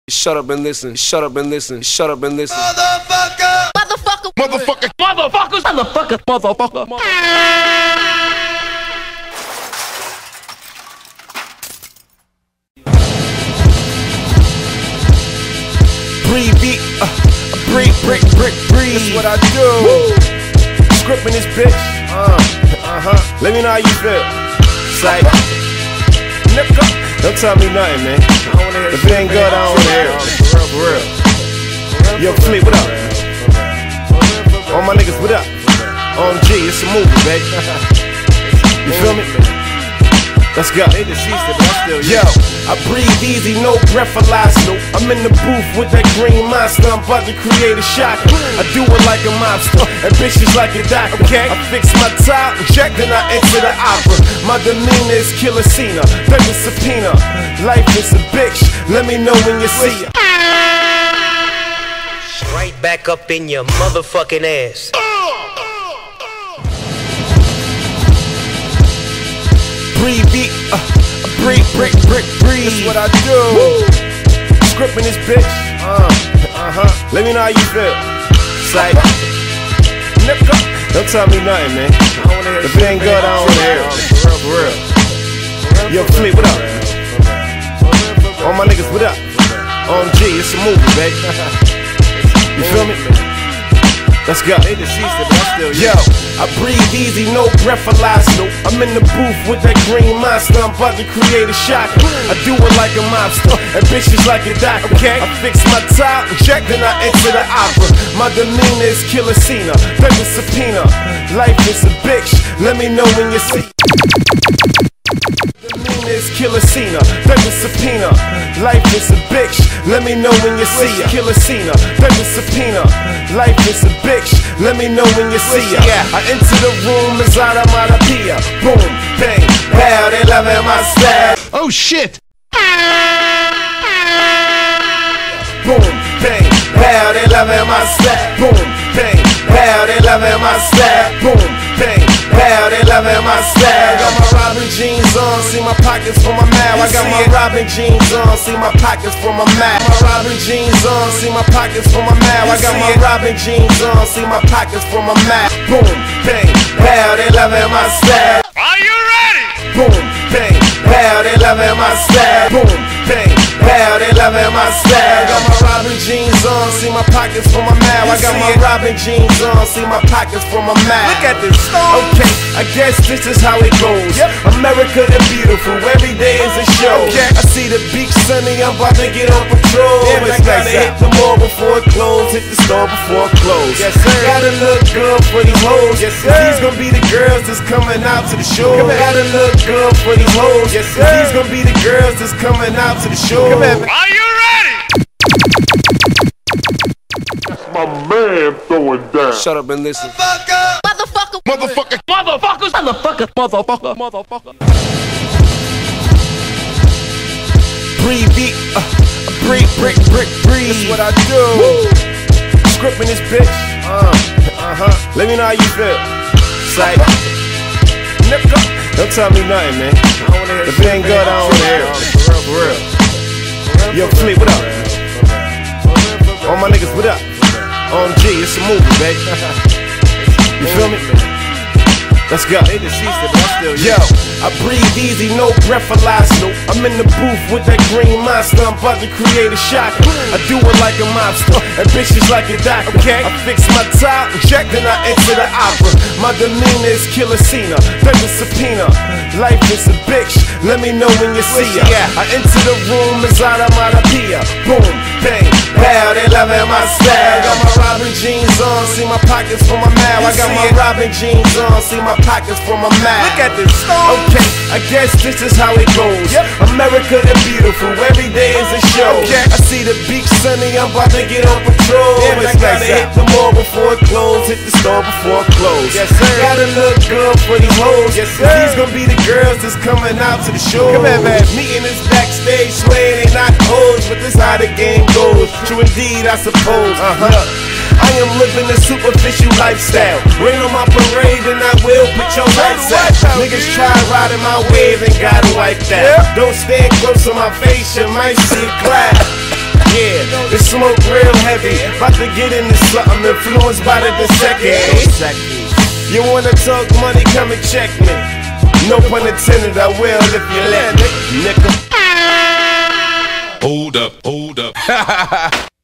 Shut up and listen. Shut up and listen. Shut up and listen. Motherfucker! Motherfucker! Motherfucker! Motherfuckers! Motherfucker! Motherfucker! Breathe, breathe. That's what I do. Scripting this bitch. Let me know how you feel. It's like, don't tell me nothing, man. If it ain't good, I don't wanna hear it. For real. Yo, Fleet, what up? All my niggas, what up? OMG, it's a movie, baby. You feel me? Let's go. Yo, I breathe easy, no breathalyzer. I'm in the booth with that green monster. I'm about to create a shot. I do it like a mobster, ambitious like a doctor. Okay, I fix my top, check, then I enter the opera. My demeanor is killer Cena, then the subpoena. Life is a bitch, let me know when you see her. Right back up in your motherfucking ass. Breathe, breathe. That's what I do. Scripting this bitch. Let me know how you feel. It's like, don't tell me nothing, man. If it ain't good, I don't wanna hear it. For real. Yo, Fleet, what up? All my niggas, what up? OMG, it's a movie, baby. You feel me? Let's go. Yo, I breathe easy, no breathalyzer. I'm in the booth with that green monster. I'm about to create a shot. I do it like a mobster, ambitious like a doctor. Okay, I fix my top, check, then I enter the opera. My demeanor is killer Cena, then the subpoena. Life is a bitch, let me know when you see. Is killer Cena, then the subpoena. Life is a bitch, let me know when you see her. Killer Cena, then the subpoena. Life is a bitch, let me know when you see her. I enter the room as onomatopoeia. Boom, bang, pow, they loving my style. Oh shit! Boom, bang, pow, they loving my style. Boom, bang, pow, they loving my style. Boom, bang, pow, they loving my style. Got my Robin jeans on, see my pockets for my mouth. I got my Robin jeans on, see my pockets for my mouth. My Robin jeans on, see my pockets for my mouth. I got my Robin jeans on, see my pockets for my mouth. Boom, bang, pow, they loving my style. Are you ready? Boom, bang, pow, they loving my style. Boom, bang, pow, they loving my style. Got my Robin jeans on, see my pockets for my mouth. I got my Robin jeans on, see my pockets for my mouth. Look at this stone. Okay, I guess this is how it goes. America the beautiful, every day is a show. I see the beach sunny, I'm about to get on patrol. And I gotta hit the mall before it close, hit the store before it close. Yes, sir. Gotta look good for these hoes. Yes, sir. These gonna be the girls that's coming out to the show. Gotta look good for these hoes. Yes, sir. These gonna be the girls that's coming out to the show. Are you ready? My man throwing down. Shut up and listen. Motherfucker! Motherfucker! Motherfuckers! Motherfucker! Motherfucker! Motherfucker! Breathe, breathe. That's what I do. Scripting this bitch. Let me know how you feel. It's like, don't tell me nothing, man. If it ain't good, I don't wanna hear it. For real. Yo, Fleet, what up? All my niggas, what up? OMG, it's a movie, baby. You feel me? Let's go. Yo, I breathe easy, no breathalyzer. I'm in the booth with that green monster. I'm about to create a shot. I do it like a mobster, ambitious like a doctor. Okay, I fix my top, check, then I enter the opera. My demeanor is killer Cena, then the subpoena. Life is a bitch, let me know when you see her. I enter the room as onomatopoeia. Boom, bang, pow, they loving my style. Got my Robin jeans on, see my pockets for my mouth. I got my Robin jeans on, see my pockets for my mouth. Look at this stone. Okay, I guess this is how it goes. America the beautiful, every day is a show. I see the beach sunny, I'm about to get on patrol. And I gotta hit the mall before it close, hit the store before it close. Yes, sir. Gotta look good for these hoes. Yes, sir. These gonna be the girls that's coming out to the show. Come here, man. Meeting is backstage, swaying they not hoes, but this how the game goes. True indeed, I suppose. Look, I am living a superficial lifestyle. Rain on my parade and I will put your lights out. Niggas try riding my wave and got wiped out. Don't stand close to my face, you might see a cloud. Yeah, smoke real heavy. About to get into something influenced by the Dosecki. You wanna talk money, come and check me. No pun intended, I will if you let me, nigga. Hold up, hold up.